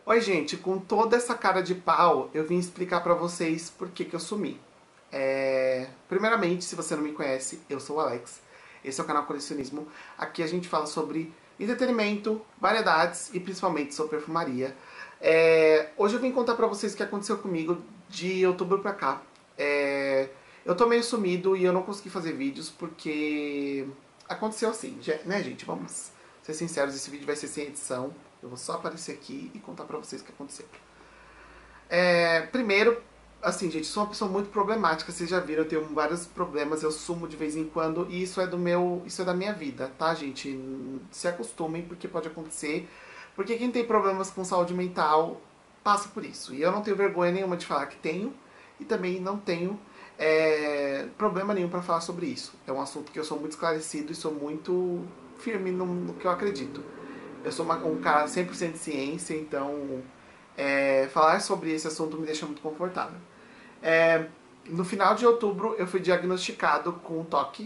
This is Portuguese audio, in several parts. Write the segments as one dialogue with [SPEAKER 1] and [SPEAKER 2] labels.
[SPEAKER 1] Oi, gente, com toda essa cara de pau, eu vim explicar pra vocês por que eu sumi. Primeiramente, se você não me conhece, eu sou o Alex. Esse é o canal Colecionismo. Aqui a gente fala sobre entretenimento, variedades e principalmente sobre perfumaria. Hoje eu vim contar pra vocês o que aconteceu comigo de outubro pra cá. Eu tô meio sumido e eu não consegui fazer vídeos porque aconteceu assim, né, gente? Vamos ser sinceros, esse vídeo vai ser sem edição. Eu vou só aparecer aqui e contar pra vocês o que aconteceu. Primeiro, assim, gente, sou uma pessoa muito problemática, vocês já viram, eu tenho vários problemas, eu sumo de vez em quando, e isso é da minha vida, tá, gente? Se acostumem, porque pode acontecer. Porque quem tem problemas com saúde mental passa por isso. E eu não tenho vergonha nenhuma de falar que tenho, e também não tenho problema nenhum pra falar sobre isso. É um assunto que eu sou muito esclarecido e sou muito firme no que eu acredito. Eu sou um cara 100% de ciência, então falar sobre esse assunto me deixa muito confortável. No final de outubro eu fui diagnosticado com TOC.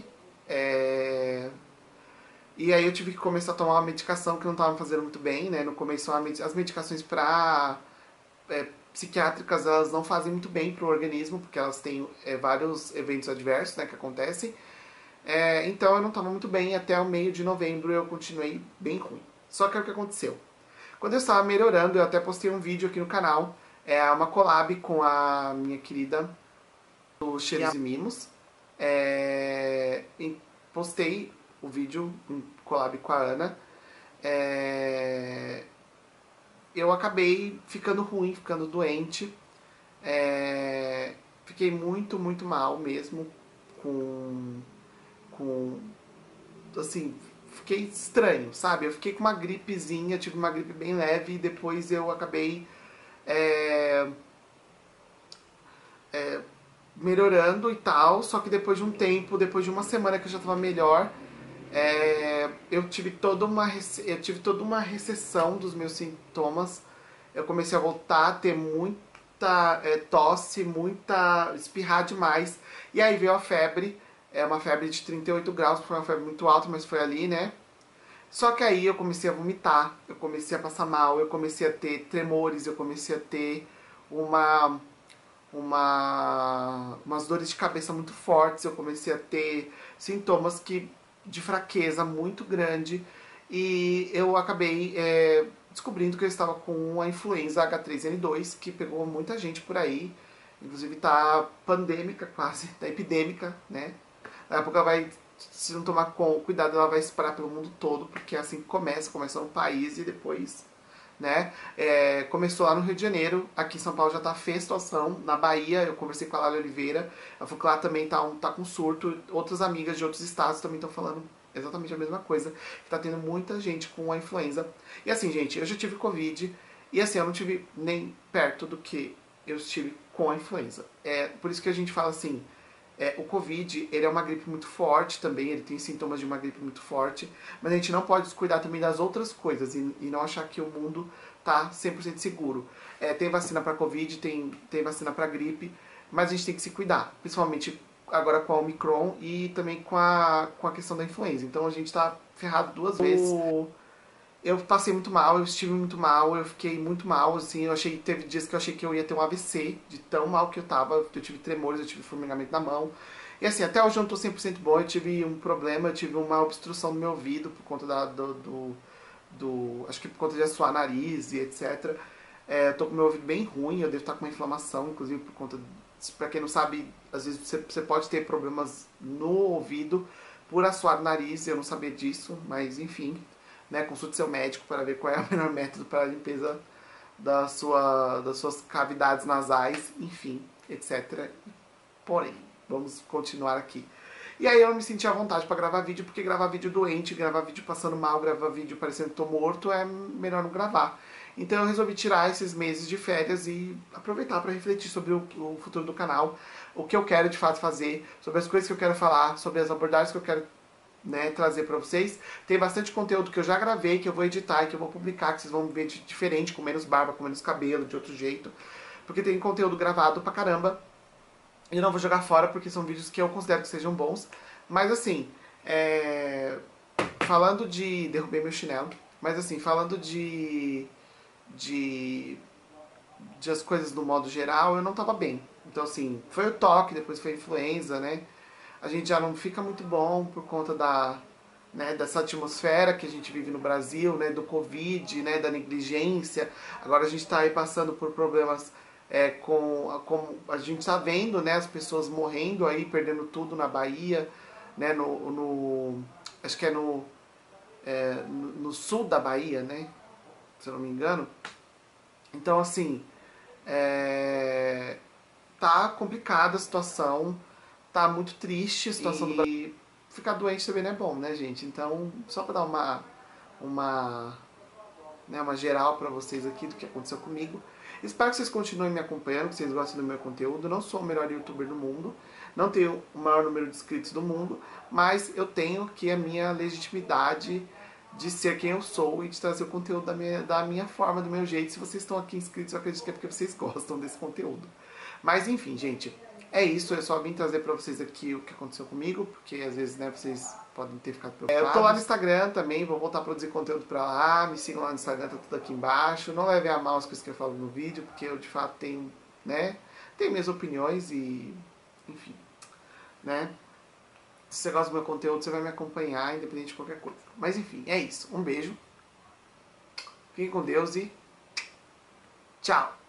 [SPEAKER 1] E aí eu tive que começar a tomar uma medicação que não estava me fazendo muito bem, né? No começo as medicações para psiquiátricas, elas não fazem muito bem para o organismo, porque elas têm vários eventos adversos, né, que acontecem. Então eu não estava muito bem, até o meio de novembro eu continuei bem ruim. Só que é o que aconteceu. Quando eu estava melhorando, eu até postei um vídeo aqui no canal, uma collab com a minha querida do Cheiros e Mimos. Postei o vídeo em collab com a Ana. Eu acabei ficando ruim, ficando doente. Fiquei muito, muito mal mesmo com assim, fiquei estranho, sabe? Eu fiquei com uma gripezinha, tive uma gripe bem leve e depois eu acabei melhorando e tal, só que depois de um tempo, depois de uma semana que eu já tava melhor, eu tive toda uma recessão dos meus sintomas. Eu comecei a voltar a ter muita tosse, muita espirrar demais. E aí veio a febre, uma febre de 38 graus, foi uma febre muito alta, mas foi ali, né? Só que aí eu comecei a vomitar, eu comecei a passar mal, eu comecei a ter tremores, eu comecei a ter uma umas dores de cabeça muito fortes, eu comecei a ter sintomas de fraqueza muito grande e eu acabei descobrindo que eu estava com a influenza H3N2, que pegou muita gente por aí, inclusive tá pandêmica quase, tá epidêmica, né? Daqui a pouco ela vai, se não tomar cuidado, ela vai espalhar pelo mundo todo, porque é assim que começa no país e depois, né? Começou lá no Rio de Janeiro, aqui em São Paulo já tá feia a situação. Na Bahia, eu conversei com a Lália Oliveira, ela falou que lá também tá com surto. Outras amigas de outros estados também estão falando exatamente a mesma coisa, que tá tendo muita gente com a influenza. E assim, gente, eu já tive Covid, e assim, eu não tive nem perto do que eu estive com a influenza. Por isso que a gente fala assim, o Covid, ele é uma gripe muito forte também, ele tem sintomas de uma gripe muito forte, mas a gente não pode descuidar também das outras coisas e não achar que o mundo tá 100% seguro. Tem vacina para Covid, tem vacina para gripe, mas a gente tem que se cuidar, principalmente agora com a Omicron e também com a questão da influenza. Então a gente tá ferrado duas vezes. Eu passei muito mal, eu estive muito mal, eu fiquei muito mal, assim, teve dias que eu achei que eu ia ter um AVC, de tão mal que eu tava, eu tive tremores, eu tive formigamento na mão, e assim, até hoje eu não tô 100% bom, eu tive um problema, eu tive uma obstrução no meu ouvido, por conta acho que por conta de assoar nariz e etc. Eu tô com o meu ouvido bem ruim, eu devo estar com uma inflamação, inclusive por conta, pra quem não sabe, às vezes você pode ter problemas no ouvido por assoar o nariz, eu não sabia disso, mas enfim, né, consulte seu médico para ver qual é o melhor método para a limpeza das suas cavidades nasais, enfim, etc. Porém, vamos continuar aqui. E aí eu não me senti à vontade para gravar vídeo, porque gravar vídeo doente, gravar vídeo passando mal, gravar vídeo parecendo que tô morto, é melhor não gravar. Então eu resolvi tirar esses meses de férias e aproveitar para refletir sobre o futuro do canal, o que eu quero de fato fazer, sobre as coisas que eu quero falar, sobre as abordagens que eu quero, né, trazer pra vocês. Tem bastante conteúdo que eu já gravei, que eu vou editar e que eu vou publicar, que vocês vão ver diferente, com menos barba, com menos cabelo, de outro jeito. Porque tem conteúdo gravado pra caramba. E eu não vou jogar fora, porque são vídeos que eu considero que sejam bons. Mas assim, falando de... Derrubei meu chinelo. Mas assim, falando de, de as coisas do modo geral, eu não tava bem. Então, assim, foi o toque, depois foi a influenza, né? A gente já não fica muito bom por conta dessa atmosfera que a gente vive no Brasil, né? Do Covid, né? Da negligência. Agora a gente está aí passando por problemas com a gente está vendo, né? As pessoas morrendo aí, perdendo tudo na Bahia, né? Acho que é no sul da Bahia, né? Se eu não me engano. Então, assim, tá complicada a situação, tá muito triste a situação do Brasil. E ficar doente também não é bom, né, gente? Então, só para dar uma geral para vocês aqui do que aconteceu comigo. Espero que vocês continuem me acompanhando, que vocês gostem do meu conteúdo. Não sou o melhor youtuber do mundo, não tenho o maior número de inscritos do mundo, mas eu tenho aqui a minha legitimidade de ser quem eu sou e de trazer o conteúdo da minha forma, do meu jeito. Se vocês estão aqui inscritos, eu acredito que é porque vocês gostam desse conteúdo. Mas enfim, gente, é isso. Eu só vim trazer pra vocês aqui o que aconteceu comigo, porque às vezes, né, vocês podem ter ficado preocupados. Eu tô lá no Instagram também, vou voltar a produzir conteúdo pra lá. Me sigam lá no Instagram, tá tudo aqui embaixo. Não levem a mal as coisas que eu falo no vídeo, porque eu de fato tenho, né, tenho minhas opiniões e, enfim, né. Se você gosta do meu conteúdo, você vai me acompanhar, independente de qualquer coisa. Mas enfim, é isso. Um beijo. Fiquem com Deus e tchau!